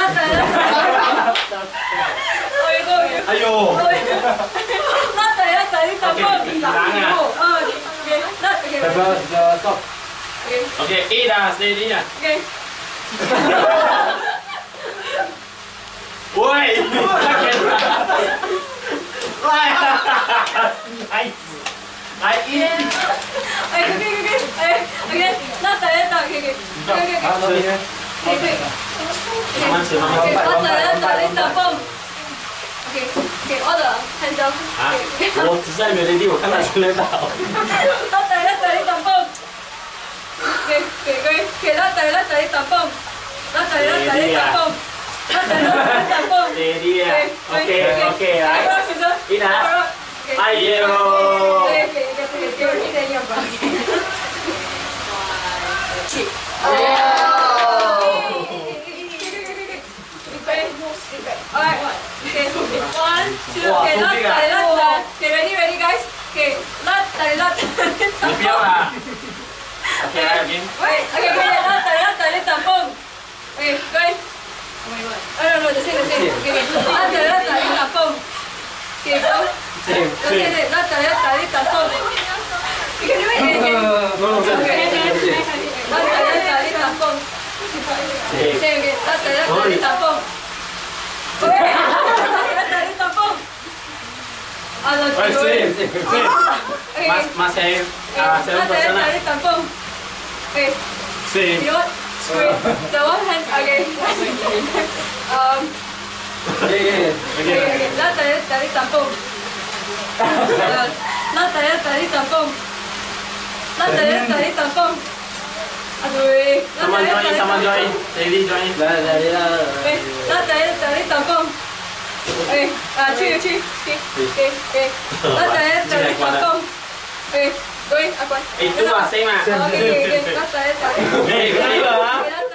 哎呦！OK, eat dah, steady dah. Woi, nice. I eat.慢吃，慢慢吃。 OK，我的很小。 啊，我只是还没有 ready， 我看他出来到。 你等蹦。给，拉等你等蹦。 Steady 啊 ，OK，来，一拿，哎呦！ Alright, okay, 1, 2, okay, ready guys? Okay, 你不要啦。OK， 来，again。 Okay, latte, tampon. Okay, go ahead. Oh my god. No, the same. Okay, latte, tampon. Okay, go. Same. Latte, tampon. You can do it again. No, Latte, tampon. Same again. Latte, tampon. Okay, latte, tampon. Mas saya person lah. Tampon. Okay. Same. You know what? Screw it. The one hand. Okay. Okay. Latte, tampon. Latte, tampon. Latte, tampon. Aduh. Sama join. Steady join. Okay. Latte, tampon. Okay.去。Okay. Latte, tampon. Okay. Going, Aquan. Itu lah, same lah. Okay. Latte, tampon. Hey, kenapa?